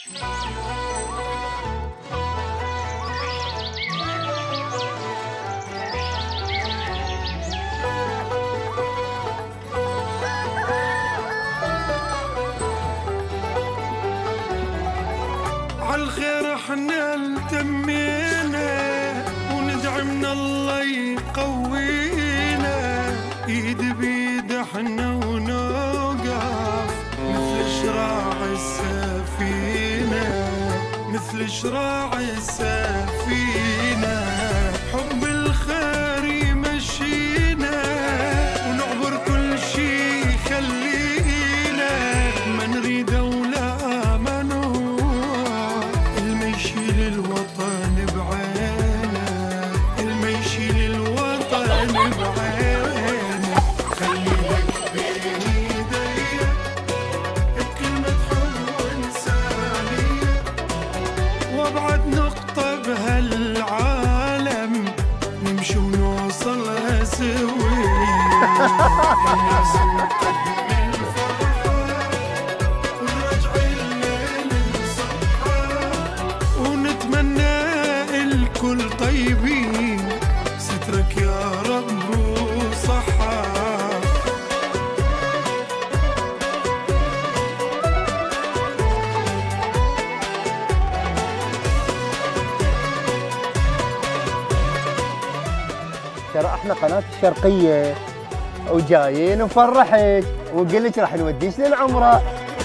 عالخير احنا التمينا وندعمنا الله يقوينا، ايد بيد احنا ونوقف مثل شراع السفينة، مثل شراع السفينة. حب الخير يمشينا ونعبر كل شي يخلينا، ما نريد ولا منوع المشي للوطن بعينه، المشي للوطن بعينه. خلي لك بين ايديا بكلمة حب وانسانية، وابعد نقطة بهالعالم نمشي ونوصلها سوية. الناس نقدم الفرحة ونرجع الليل لصبحة، ونتمنى الكل طيبين، سترك يا رب وصحة. ترى احنا قناة الشرقية وجايين نفرحك ونقول لك راح نوديش للعمرة.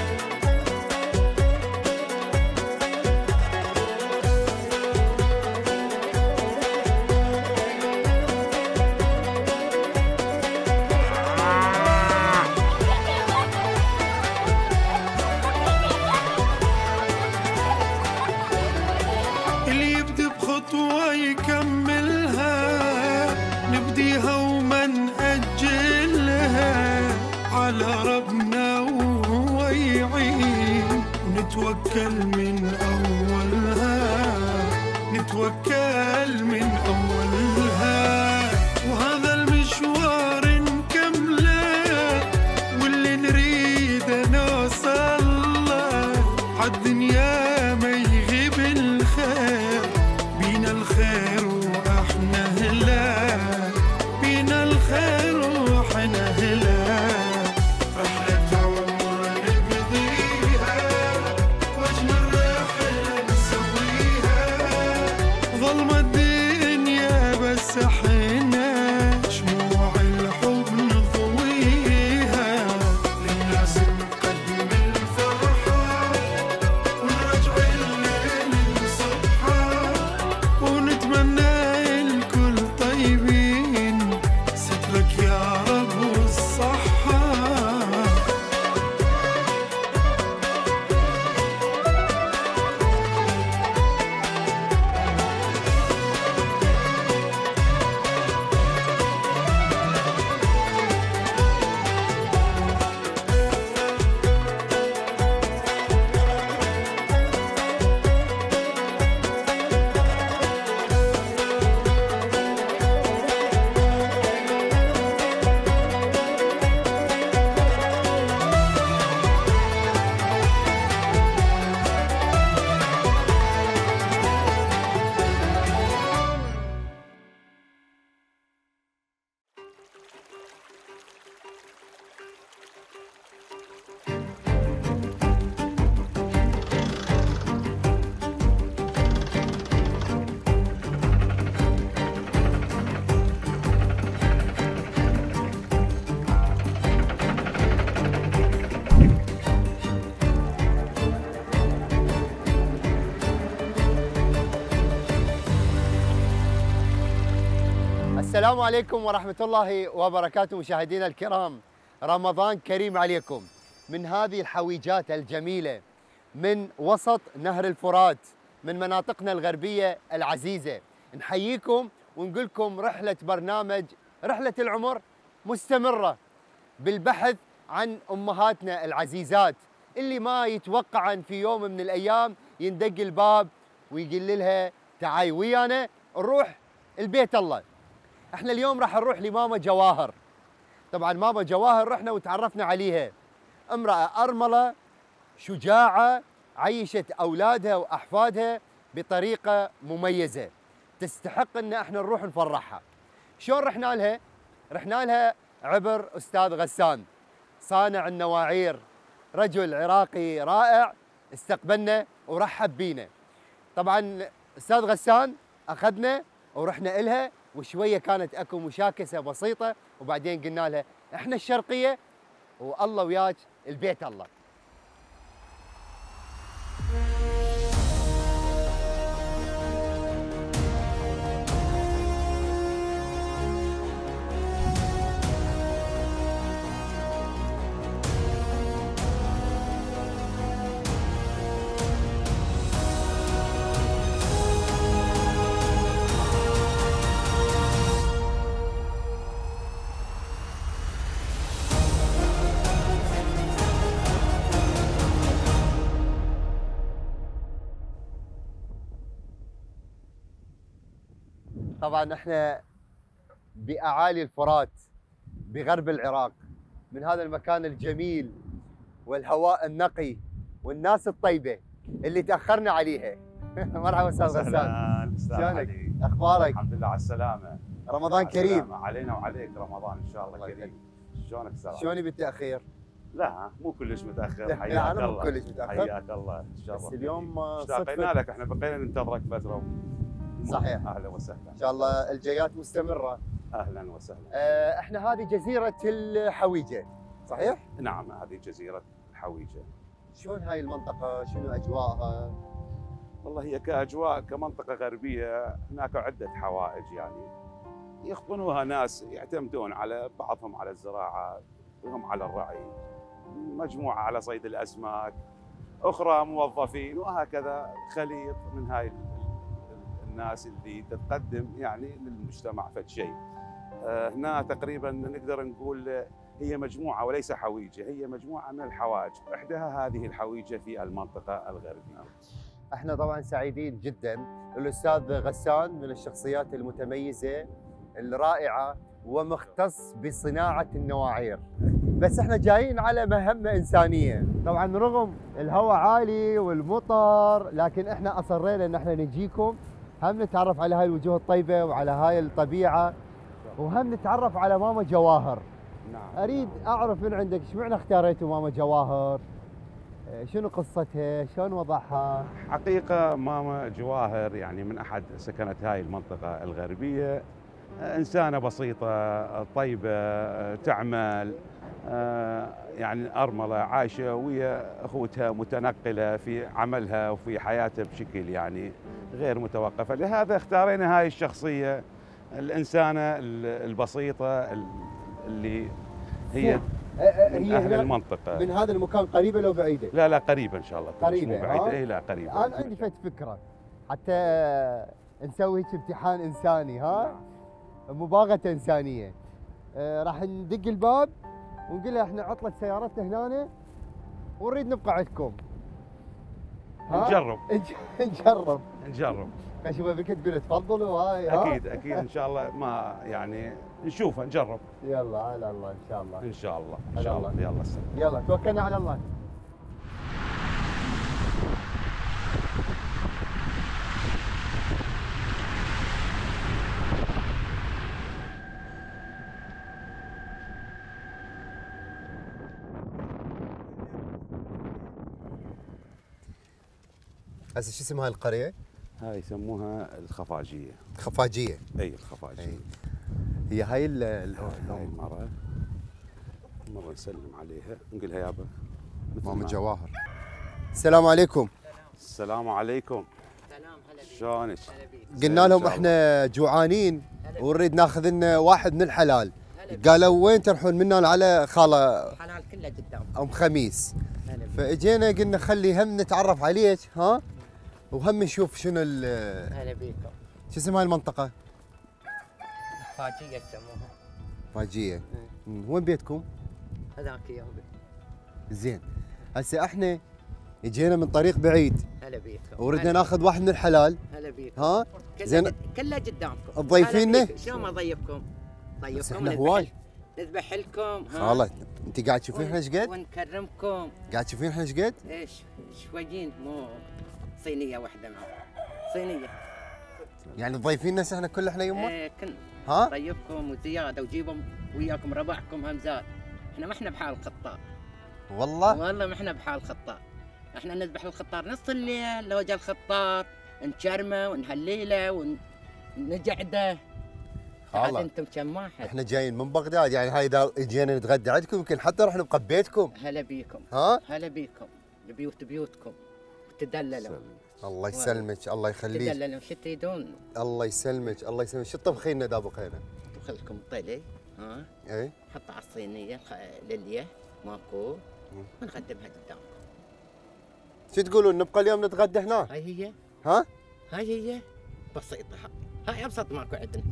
اللي يبدي بخطوة يكملها، نبديها وما نأجلها، على ربنا وهو يعين، ونتوكل من أولها، نتوكل من أولها. وهذا المشوار نكمله، واللي نريده نوصله، عالدنيا ما يغيب الخير، بينا الخير واحنا هلا، بينا الخير واحنا هلا. رحلة عمر نبديها واجمل رحلة نسويها، ظلمة الدنيا بس احنا شموع الحب نضويها. للناس نقدم الفرحة ونرجع الليل لصبحة، ونتمنى الكل طيبين، سترك يا رب والصحة. السلام عليكم ورحمة الله وبركاته مشاهدينا الكرام، رمضان كريم عليكم. من هذه الحويجات الجميلة من وسط نهر الفرات، من مناطقنا الغربية العزيزة، نحييكم ونقول لكم رحلة برنامج رحلة العمر مستمرة بالبحث عن أمهاتنا العزيزات اللي ما يتوقعن في يوم من الأيام يندق الباب ويقول لها تعاي ويانا نروح البيت الله. احنا اليوم راح نروح لماما جواهر. طبعا ماما جواهر رحنا وتعرفنا عليها، امرأة أرملة شجاعة عيشت اولادها واحفادها بطريقه مميزه تستحق ان احنا نروح نفرحها. شلون رحنا لها؟ رحنا لها عبر استاذ غسان صانع النواعير، رجل عراقي رائع استقبلنا ورحب بينا. طبعا استاذ غسان اخذنا ورحنا إلها، وشويه كانت اكو مشاكسه بسيطه، وبعدين قلنا لها احنا الشرقيه والله وياك البيت الله. طبعا احنا باعالي الفرات بغرب العراق، من هذا المكان الجميل والهواء النقي والناس الطيبه اللي تاخرنا عليها. مرحبا استاذ غسان، شلونك؟ اخبارك؟ الحمد لله على السلامه. رمضان كريم. السلامة. علينا وعليك رمضان ان شاء الله كريم. شلونك استاذ؟ شلوني بالتاخير؟ لا مو كلش متاخر. لا حياك انا الله. مو كلش متاخر، حياك الله ان شاء الله. بس اليوم اشتاقنا لك، احنا بقينا ننتظرك فتره. صحيح. اهلا وسهلا. ان شاء الله الجيات مستمره. اهلا وسهلا. احنا هذه جزيره الحويجه صحيح؟ نعم هذه جزيره الحويجه. شلون هاي المنطقه؟ شنو اجواءها؟ والله هي كاجواء كمنطقه غربيه هناك عده حوائج يعني يخطنوها ناس يعتمدون على بعضهم على الزراعه، وهم على الرعي، مجموعه على صيد الاسماك، اخرى موظفين، وهكذا خليط من هاي الناس اللي تتقدم يعني للمجتمع فد شيء. هنا تقريبا نقدر نقول هي مجموعه وليس حويجه، هي مجموعه من الحوائج، احداها هذه الحويجه في المنطقه الغربيه. احنا طبعا سعيدين جدا. الاستاذ غسان من الشخصيات المتميزه الرائعه ومختص بصناعه النواعير، بس احنا جايين على مهمه انسانيه. طبعا رغم الهواء عالي والمطر، لكن احنا اصرينا ان احنا نجيكم، هم نتعرف على هاي الوجوه الطيبه وعلى هاي الطبيعه، وهم نتعرف على ماما جواهر. نعم. اريد اعرف من عندك اشمعنى اختاريتوا ماما جواهر؟ شنو قصتها؟ شلون وضعها؟ حقيقة ماما جواهر يعني من أحد سكنت هاي المنطقة الغربية، إنسانة بسيطة طيبة تعمل، يعني أرملة عايشة ويا أخوتها، متنقلة في عملها وفي حياتها بشكل يعني غير متوقفة. لهذا اختارينا هاي الشخصية الإنسانة البسيطة اللي هي من أهل المنطقة. من هذا المكان قريبة لو بعيدة؟ لا قريبة إن شاء الله. قريبة. مو بعيدة. إيه لا قريبة. أنا عندي فكرة حتى نسوي هيك امتحان إنساني، ها؟ مباغتة إنسانية. راح ندق الباب ونقول لها احنا عطلة سيارتنا هنا ونريد نبقى عندكم. نجرب. نجرب. اشوفها بك تقول تفضلوا هاي. اكيد ان شاء الله، ما يعني نشوفها نجرب. يلا على الله ان شاء الله. ان شاء الله ان شاء الله. يلا السلام. يلا توكلنا على الله. هسه شو اسم هاي القرية؟ هاي يسموها الخفاجية. خفاجية. اي الخفاجية. هي هاي هاي المرأة مرة نسلم عليها نقول لها يابا ماما جواهر. السلام عليكم. السلام عليكم. سلام هلا بيك. شلونك؟ قلنا لهم احنا جوعانين ونريد ناخذ لنا واحد من الحلال. قالوا وين تروحون؟ منا على خاله حلال كله قدام ام خميس. هلا بيك. فاجينا قلنا خلي هم نتعرف عليك، ها، وهم نشوف شنو هلا بيكم. شو اسم هاي المنطقة؟ فاجية يسموها. فاجية. وين بيتكم؟ هذاك يوم. زين. هسه احنا اجينا من طريق بعيد هلا بيكم. وردنا ناخذ واحد من الحلال، هلا بيكم. ها؟ زين كله قدامكم. تضيفينا؟ شلون ما ضيفكم؟ بس ضيفكم احنا هواي. نذبح لكم. خلاص انت قاعد تشوفين احنا ايش قد؟ ونكرمكم. قاعد تشوفين احنا ايش قد؟ ايش شويين مو صينيه واحده معه. صينيه. يعني ضيفين ناس احنا كل احنا يمه؟ ايه كل ها؟ طيبكم وزياده وجيبوا وياكم ربعكم هم زاد. احنا ما احنا بحال الخطار. والله ما احنا بحال الخطار. احنا نذبح الخطار نص الليل لو جا الخطار نشرمه ونهليله ونقعده. عاد انتم كم واحد؟ احنا جايين من بغداد، يعني هاي اذا جينا نتغدى عندكم يمكن حتى رح نبقى ببيتكم. هلا بيكم. ها؟ هلا بيكم بيوتكم وتدللوا. الله يسلمك، الله يخليك. تدللوا شو تريدون؟ الله يسلمك، الله يسلمك. شو طبخين لنا دابقينا؟ خلكم طلي ها؟ اي حطها على الصينيه لليه ماكو ونقدمها قدامكم. شو تقولون نبقى اليوم نتغدى هنا؟ هاي هي. ها؟ هاي هي بسيطه. هاي ابسط ماكو عندنا.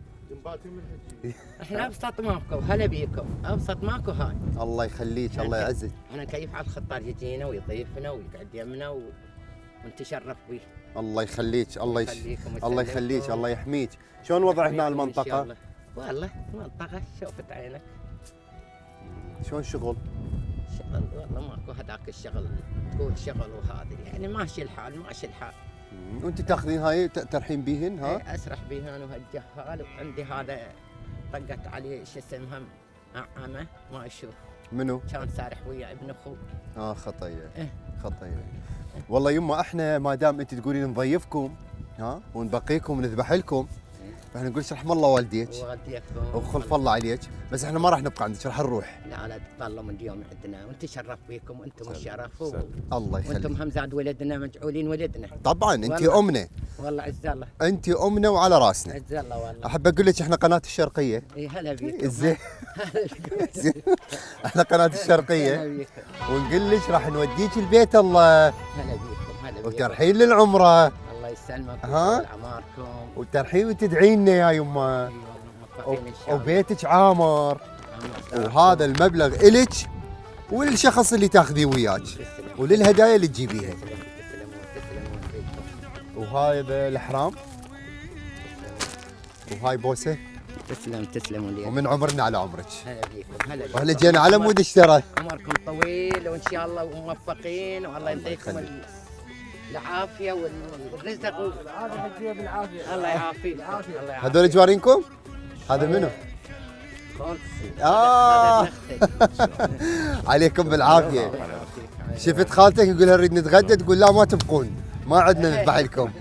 احنا ابسط ماكو. هلا بيكم. ابسط ماكو هاي. الله يخليك، الله يعزك. احنا كيف على الخطار يجينا ويضيفنا ويقعد يمنا ونتشرف به. الله يخليك، الله يخليكم الله يخليك، الله يحميك. شلون وضع هنا المنطقة؟ والله المنطقة شوفت عينك. شلون الشغل؟ شغل والله ماكو هذاك الشغل تقول شغل وهذا يعني ماشي الحال ماشي الحال. وانت تاخذين هاي ترحين بيهن ها؟ ايه اسرح بيهن وهالجهال وعندي هذا طقت عليه شو اسمها عمه ما اشوف. منو؟ كان سارح ويا ابن اخوي. خطيه. إيه؟ خطيه. والله يمه احنا ما دام انت تقولين نضيفكم ها ونبقيكم ونذبح لكم فاحنا نقول رحم الله والديك وخلف الله عليك، بس احنا ما راح نبقى عندك، راح نروح. لا تظلوا من اليوم عندنا ونتشرف بكم وانتم الشرف الله يخليك. وانتم هم زاد ولدنا مجعولين ولدنا. طبعا انت امنا. والله عز الله. انت امنا وعلى راسنا. عز الله والله. احب اقول لك احنا قناه الشرقيه. اي هلا بيكم. زين. احنا قناه الشرقيه ونقول لك راح نوديك البيت الله. هلا بيكم. هلا بيكم. وترحين للعمره. الله يسلمك. ها؟ عماركم. وترحين وتدعين لنا يا يمه. وبيتك عامر. وهذا المبلغ إلك والشخص اللي تاخذيه وياك وللهدايا اللي تجيبيها. وهذا الحرام وهاي بوسه. تسلموا لي. ومن عمرنا على عمرك. هلا بيكم. هلا بيكم. واحنا جينا على مود اشترى. عمركم طويل وان شاء الله وموفقين والله يعطيكم العافيه والرزق. الله يعافيك. هذول جوارينكم؟ هذا منو؟ عليكم بالعافيه. شفت خالتك يقول نريد نتغدى تقول لا ما تبقون ما عندنا نذبح لكم.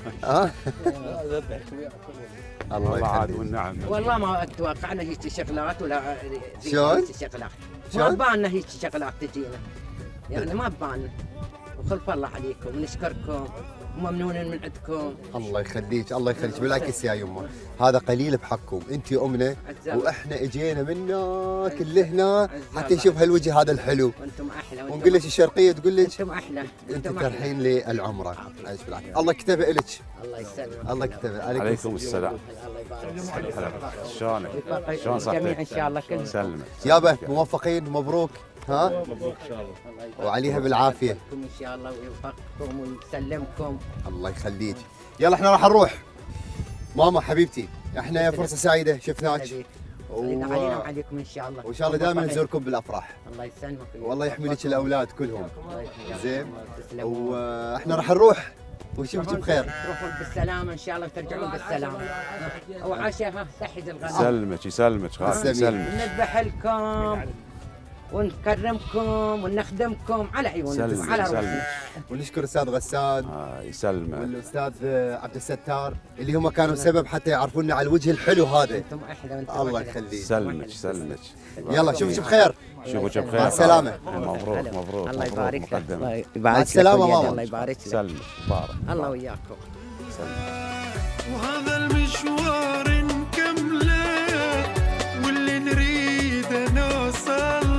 الله يخليك. والنعم. والله ما توقعنا هيك شغلات ولا شلون؟ شغلات. ما ببالنا هيك شغلات تجينا يعني ما ببالنا وخلف الله عليكم ونشكركم وممنونين من عندكم. الله يخليك، الله يخليك. بالعكس يا يمه هذا قليل بحقكم، انت امنا واحنا اجينا منا كل هنا حتى نشوف هالوجه هذا الحلو. وانتم احلى. ونقول لك الشرقيه تقول لك انتم احلى. انت ترحين لي العمره. عايش بالعافيه. الله كتبه لك. الله يسلمك. الله كتبه. عليكم السلام. الله يبارك. شلونك؟ شلون صحتك؟ جميع ان شاء الله كلهم. سلمك. يابا موفقين مبروك. ها؟ وعليها بالعافيه. ان شاء الله ويوفقكم ويسلمكم. الله يخليك. يلا احنا راح نروح. ماما حبيبتي احنا فرصه سعيده شفناك. علينا وعليكم ان شاء الله. وان شاء الله دائما نزوركم بالافراح. الله يسلمك. والله يحمي لك الاولاد كلهم. زين. واحنا راح نروح ونشوفك بخير. تروحون بالسلامه ان شاء الله وترجعون بالسلامه. وعشاء تحت الغداء. يسلمك يسلمك خالد يسلمك. نذبح لكم ونكرمكم ونخدمكم على عيونكم على روحنا. ونشكر الاستاذ غسان يسلمك والاستاذ عبد الستار اللي هم كانوا سبب حتى يعرفونا على الوجه الحلو هذا. انتم احلى وانتم الله يخليك. يسلمك يسلمك. يلا شوفك بخير. شوفك بخير. مع السلامه. مبروك مبروك. الله يبارك لك. الله يبارك لك. مع السلامه ماما. الله يبارك لك. سلمك بارك. الله وياكم. وهذا المشوار نكمله واللي نريده نوصل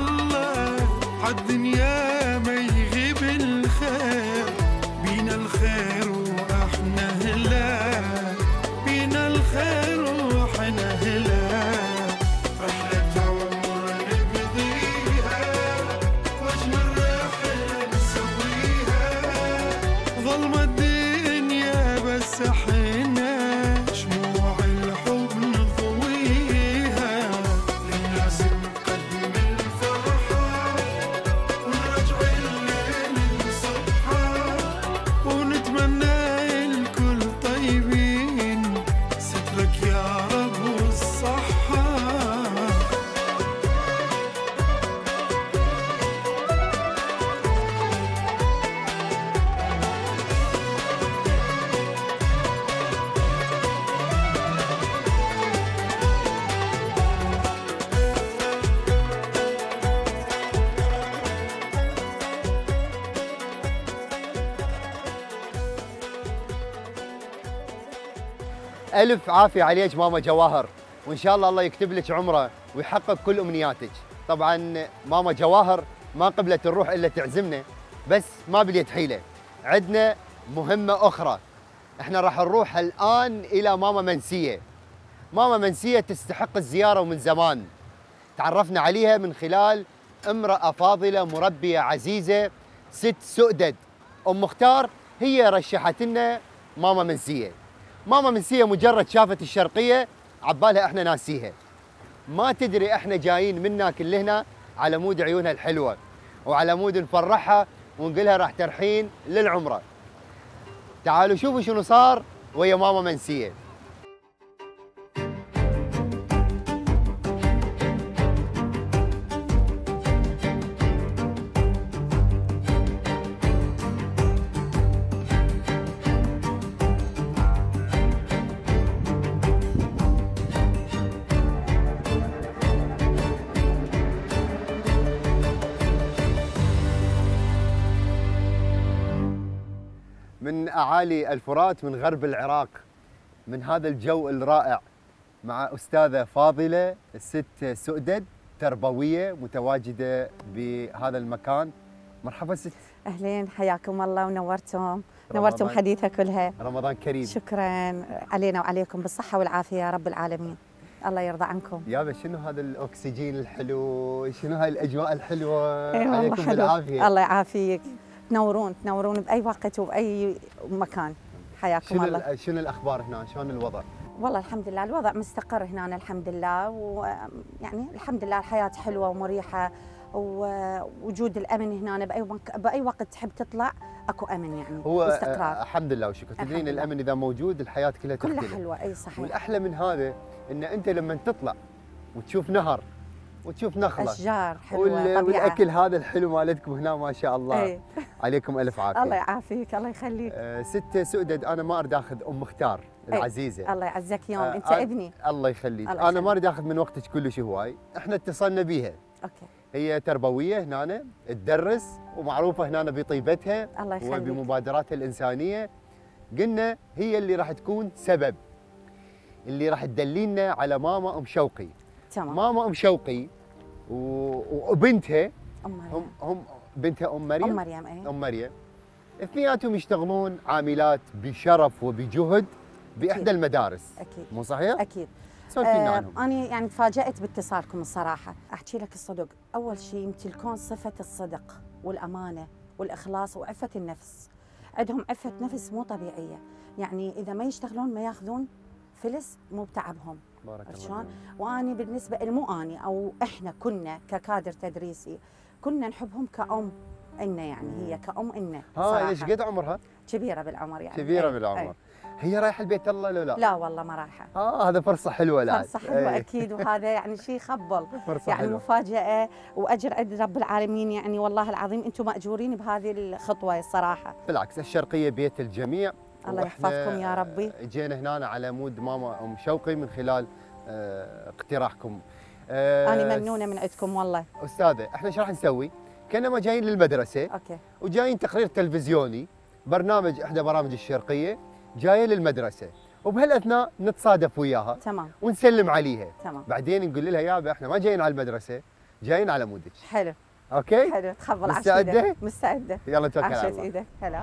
عالدنيا ما يغيب الخير. بينا الخير واحنا هلا بينا الخير واحنا هلا. رحلة عمر نبديها واجمل رحلة نسويها. ظلمة الدنيا بس احنا شموع الحب نضويها. للناس نقدم الفرحة الف عافيه عليك ماما جواهر، وان شاء الله الله يكتب لك عمره ويحقق كل امنياتك. طبعا ماما جواهر ما قبلت الروح الا تعزمنا، بس ما بليت حيله، عندنا مهمه اخرى. احنا راح نروح الان الى ماما منسيه. ماما منسيه تستحق الزياره ومن زمان. تعرفنا عليها من خلال امراه فاضله مربيه عزيزه، ست سؤدد. ام مختار هي رشحت لنا ماما منسيه. ماما منسيه مجرد شافت الشرقيه عبالها احنا ناسيها. ما تدري احنا جايين منا كل هنا على مود عيونها الحلوه، وعلى مود نفرحها ونقولها راح ترحين للعمره. تعالوا شوفوا شنو صار ويا ماما منسيه. من أعالي الفرات، من غرب العراق، من هذا الجو الرائع، مع أستاذة فاضلة الست سؤدد، تربوية متواجدة بهذا المكان. مرحبا ست. أهلين، حياكم الله ونورتم حديثة كلها. رمضان كريم. شكرا علينا وعليكم بالصحة والعافية يا رب العالمين. الله يرضى عنكم. يابا شنو هذا الأكسجين الحلو، شنو هاي الأجواء الحلوة. عليكم بالعافية. الله يعافيك. تنورون بأي وقت وبأي مكان. حياكم الله. شنو الأخبار هنا؟ شلون الوضع؟ والله الحمد لله الوضع مستقر هنا الحمد لله، ويعني الحمد لله الحياة حلوة ومريحة، ووجود الأمن هنا بأي وقت تحب تطلع اكو أمن يعني هو واستقرار. الحمد لله وشكرا. تدرين الأمن إذا موجود الحياة كلها تختلف. كلها حلوة. أي صحيح. والأحلى من هذا إن أنت لما تطلع وتشوف نهر وتشوف نخلة، أشجار حلوة، طبيعة، والأكل هذا الحلو مالتكم هنا ما شاء الله. أي. عليكم ألف عافية. الله يعافيك، الله يخليك. ست سؤدد، أنا ما أريد أخذ أم مختار العزيزة. الله يعزك يوم، أنت ابني. الله يخليك. أنا ما أريد أخذ من وقتك كلش هواي. إحنا اتصلنا بيها. أوكي. هي تربوية هنا، تدرس ومعروفة هنا بطيبتها الله يخليك وبمبادراتها الإنسانية. قلنا هي اللي راح تكون سبب، اللي راح تدلينا على ماما أم شوقي. تمام. ماما أم شوقي وبنتها هم بنتها أم مريم. أم مريم. إيه؟ أم مريم. اثنيناتهم يشتغلون عاملات بشرف وبجهد بإحدى المدارس. أكيد. مو صحيح؟ أكيد. سولفينا عنهم. أنا يعني تفاجأت باتصالكم الصراحة. أحكي لك الصدق، أول شيء يمتلكون صفة الصدق والأمانة والإخلاص وعفة النفس. عندهم عفة نفس مو طبيعية، يعني إذا ما يشتغلون ما ياخذون فلس مو بتعبهم. بارك الله شلون؟ وأنا بالنسبة مو أنا أو إحنا كنا ككادر تدريسي كنا نحبهم كأم إلنا، يعني هي كأم إلنا. ايش قد عمرها؟ كبيرة بالعمر يعني. كبيرة بالعمر. هي رايحة البيت الله لو لا؟ لا والله ما رايحة. هذا فرصة حلوة. لا فرصة حلوة أكيد، وهذا يعني شيء يخبل. فرصة يعني حلوة. مفاجأة وأجر عند رب العالمين، يعني والله العظيم أنتم مأجورين بهذه الخطوة الصراحة. بالعكس، الشرقية بيت الجميع. الله يحفظكم يا ربي. جينا هنا على مود ماما أم شوقي من خلال اقتراحكم. أنا ممنونة من عندكم والله. أستاذة، احنا ايش راح نسوي؟ كأنما جايين للمدرسة. أوكي. وجايين تقرير تلفزيوني، برنامج إحدى برامج الشرقية جاية للمدرسة، وبهالأثناء نتصادف وياها. تمام. ونسلم عليها. تمام. بعدين نقول لها يابا احنا ما جايين على المدرسة، جايين على مودك. حلو. اوكي؟ حلو، تخبل. مستعدة؟ مستعدة. يلا توكل على عشت الله. ايدك. هلا.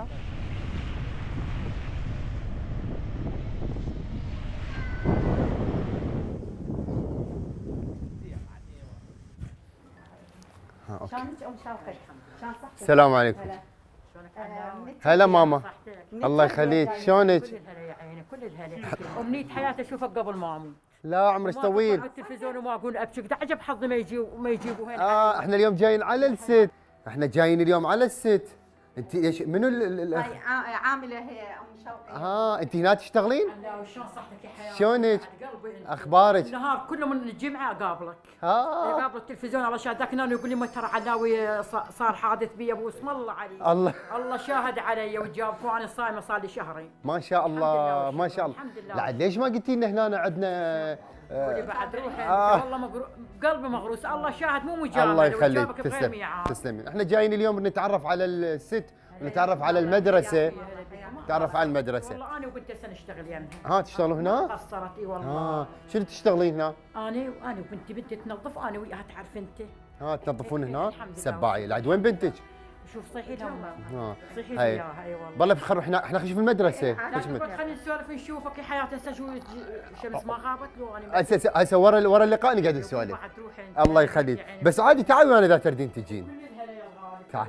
شلونك ام شوقي؟ شلون صحتك؟ السلام عليكم. هلا ماما. الله يخليك، شلونك؟ كل الهلا يا عيني، كل الهلا. امنية حياتي اشوفك قبل ما اموت. لا عمرك طويل. على التلفزيون وما اقول ابشر، تعجب حظي ما يجيبوا هنا. احنا اليوم جايين على الست. احنا جايين اليوم على الست. انت ايش منو عامله هي ام شوقي. انت هنا تشتغلين؟ لا وشلون صحتك يا حياتي؟ شلونك؟ اخبارك؟ النهار كله من الجمعه اقابلك. قابل التلفزيون على شاهد ذاك النهار يقول لي ما ترى علاوي صار حادث بي ابو اسم الله علي. الله شاهد علي وجابك، وانا صايمه صار لي شهرين. ما شاء الله ما شاء الله. الحمد لله. لا ليش ما قلتي لنا هنا عندنا بعد روحي والله قلبي مغروس. الله شاهد مو مجامله. الله يخليك. تسلمين. احنا جايين اليوم نتعرف على الست نتعرف على المدرسه. تعرف على المدرسه. والله انا وبنتي هسه نشتغل يمها. تشتغلوا هنا؟ قصرت اي والله. شنو تشتغلين هنا؟ انا وبنتي تنظف، انا وياها تعرف انت. تنظفون هنا؟ سباعي. لعد وين بنتك؟ شوف صيحي لهم. صيحي هاي. وياها اي والله. والله بخروا احنا خلينا نشوف المدرسه. خلينا نسولف نشوفك يا حياتي هسه شو الشمس ما غابت لو انا هسه ورا اللقاء نقعد نسولف. الله يخليك، بس عادي تعالوا انا اذا تردين تجين. تعال.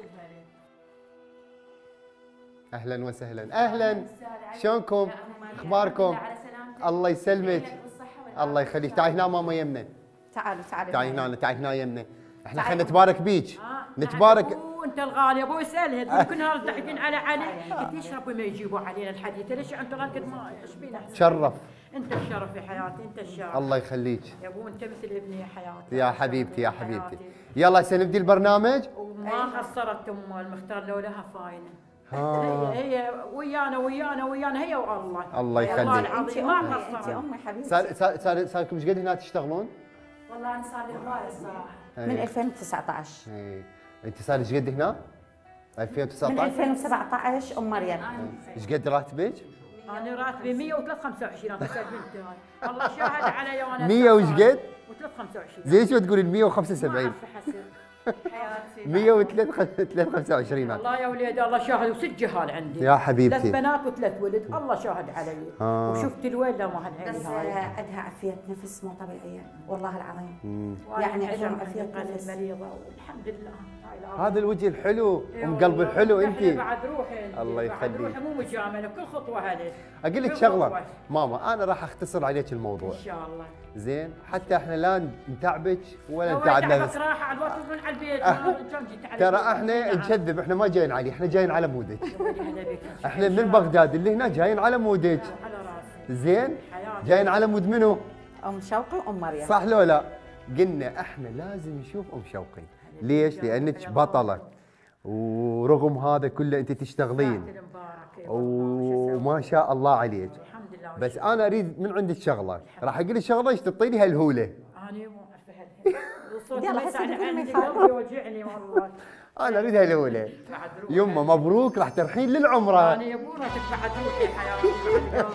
اهلا وسهلا. اهلا، شلونكم؟ اخباركم؟ الله يسلمك. الله يخليك. تعي هنا ماما يمنا. تعالوا تعي هنا، تعي هنا يمنا. احنا خلينا نتبارك بيك. نتبارك. انت الغالي ابو اسالها كل نهار تحكين على علي قلت يشربوا ما يجيبوا علينا الحديث، ليش انتم قد ما ايش بينا؟ تشرف. انت الشرف يا حياتي، انت الشرف. الله يخليك يا ابو، انت مثل ابني يا حياتي. يا حبيبتي يا حبيبتي. يلا هسه نبدي البرنامج. وما قصرت ام المختار لو لها فاينه. هي ويانا هي والله. الله يخليك. والله العظيم ما قصرت. انت امي حبيبتي. صار لكم ايش قد هنا تشتغلون؟ والله انا صار لي هوايه الصراحه. من 2019. انت صار ايش قد هنا؟ 2019؟ من 2017 ام مريم. ايش قد راتبك؟ انا راتبي 125 انا بنتي هاي. الله شاهد علي وانا 100 وش قد؟ و325. زين شو تقولين 175؟ حياتي 125. الله يا وليدي الله شاهد، وست جهال عندي يا حبيبتي. 3 بنات و3 ولد، الله شاهد علي. وشفت الويل لما هالعيني بس هاي. عندها عافيه نفس مو طبيعيه والله العظيم. يعني عندهم عافيه نفس. مريضه والحمد لله. هذا الوجه الحلو ام قلب الحلو انت. بعد روحي انت. الله بعد يخليك. روحي مو مجامله كل خطوه هذه. اقول لك شغله ماما، انا راح اختصر عليك الموضوع ان شاء الله. زين، حتى احنا لا نتعبك ولا لو نتعب تعبك نفس. راحه على الوقت من على البيت. ترى احنا نكذب، احنا ما جايين عليه، احنا جايين على مودك. احنا من بغداد اللي هنا جايين على مودك. على راسي. زين، جايين على مود منو؟ ام شوقي وام مريم. صح لو لا؟ قلنا احنا لازم نشوف ام شوقي. ليش؟ لانك بطله، ورغم هذا كله انت تشتغلين وما شاء الله عليك. الحمد لله. بس انا اريد من عندك شغله، راح اقول لك شغله ايش تعطيني هالهوله. انا مو عارفه الصوت ما يسعني عندي، قلبي يوجعني والله. انا اريد هالهوله. يمه مبروك، راح ترحين للعمره. انا يا ابو راتك بعد روحي حياتي.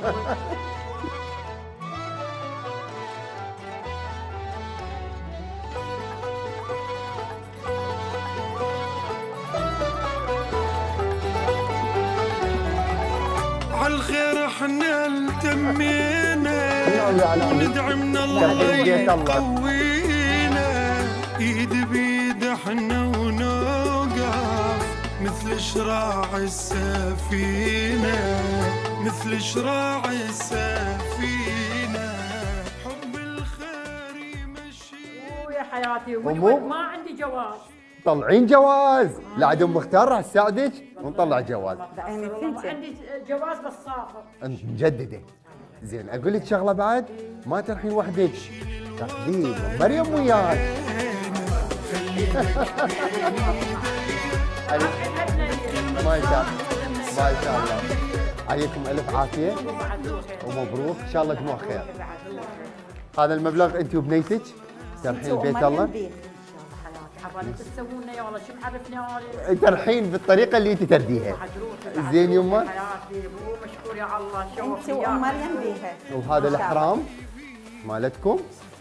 عالخير احنا التمينا وندعمنا الله يقوينا، ايد بيد احنا ونوقف مثل شراع السفينة، مثل شراع السفينة، حب الخير يمشي. يا حياتي ما عندي جواز. طلعين جواز. لا عاد ام مختار راح تساعدك ونطلع جواز. عندي جواز بس صافر. مجدده. زين اقول لك شغله بعد، ما ترحين وحدك، تاخذين مريم وياك. ما شاء الله عليكم الف عافيه ومبروك، ان شاء الله دموع خير. هذا المبلغ انت وبنيتك ترحين بيت الله. عبالك تسوون يا والله شو معرفني انت الحين بالطريقه اللي انت ترديها. زين يمه. حياتي مو مشكور يا الله. انت وام مريم بيها. وهذا الاحرام مالتكم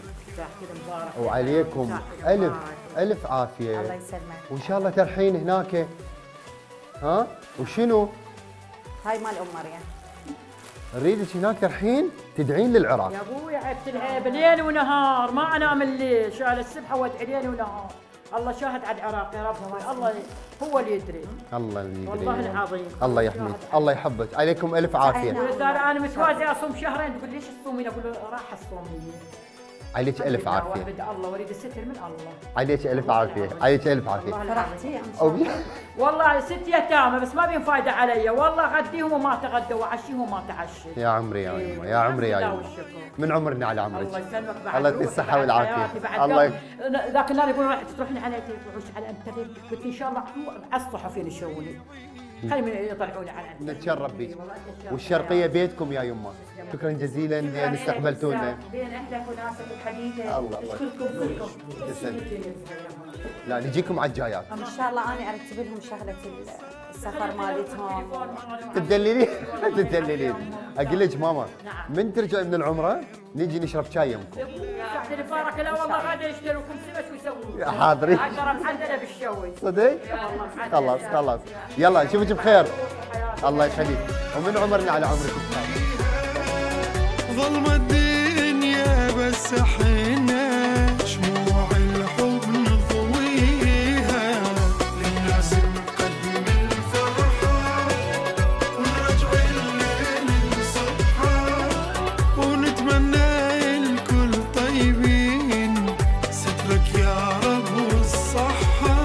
وعليكم الف عافيه. الله يسلمك. وان شاء الله ترحين هناك. ها وشنو؟ هاي مال ام مريم. نريدك هناك ترحين تدعين للعراق. يا ابوي عبت العيب ليل ونهار ما انام الليل، شال السبحه وادعي ليل ونهار. الله شاهد على العراق يا رب، الله هو اللي يدري. الله اللي يدري والله العظيم. الله يحميك، الله يحفظك، عليكم الف عافيه. انا متوازي اصوم شهرين، تقول ليش تصومين؟ اقول راح الصوميه. عليك الف عافيه. وحده الله واريد الستر من الله. عليك الف عافيه، عليك الف عافيه. فرحتي والله 6 يتامى بس ما بين فايده علي، والله غديهم وما تغدوا وعشيهم وما تعشوا. يا عمري يا يمه، يا عمري يا يمه. من عمرنا على عمرك. الله يسلمك. بعد الله يعطيك الصحه والعافيه. الله ذاك النهار يقولون راح تروحين على تروحين على انترنت، قلت ان شاء الله على الصحفيين يشوني. خليهم يطلعوني على الانترنت. نتشرف بك. والشرقيه بيتكم يا يمه. شكرا جزيلا لان استقبلتونا. بين اهلك وناسك الحبيبه. الله اشكركم كلكم. لا نجيكم على الجايات ان شاء الله. انا ارتب لهم شغله السفر مالتهم. تدللين تدللين. اقول لك ماما من ترجعي من العمره نجي نشرب شاي يمكم. بعد بارك الله والله غادي نشتري لكم سمك ويسوون. حاضرين. عشرة محدده بالشوي. صدق؟ خلاص خلاص. يلا نشوفك بخير. الله يخليك ومن عمرنا على عمرك ان شاء الله. ظلمة الدنيا بس احنا شموع الحب نضويها للناس نقدم الفرحة ونرجع الليل لصبحة ونتمنى الكل طيبين سترك يا رب والصحة.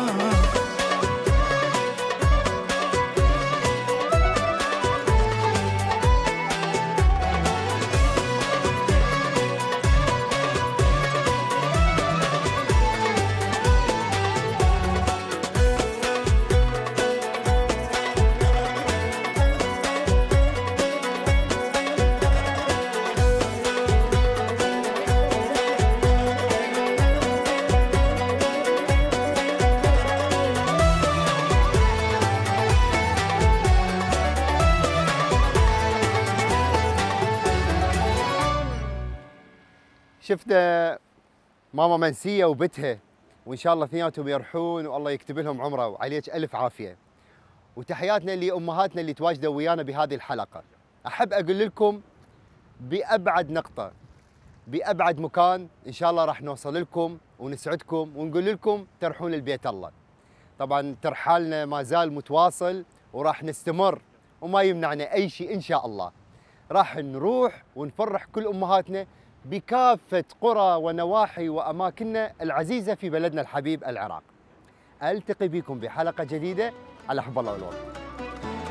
شفنا ماما منسيه وبتها وان شاء الله اثنيناتهم يرحون والله يكتب لهم عمره وعليك الف عافيه. وتحياتنا لامهاتنا اللي تواجدوا ويانا بهذه الحلقه. احب اقول لكم بابعد نقطه بابعد مكان ان شاء الله راح نوصل لكم ونسعدكم ونقول لكم ترحون لبيت الله. طبعا ترحالنا ما زال متواصل وراح نستمر وما يمنعنا اي شيء ان شاء الله. راح نروح ونفرح كل امهاتنا بكافة قرى ونواحي وأماكننا العزيزة في بلدنا الحبيب العراق. ألتقي بكم بحلقة جديدة على حب الله والوفا.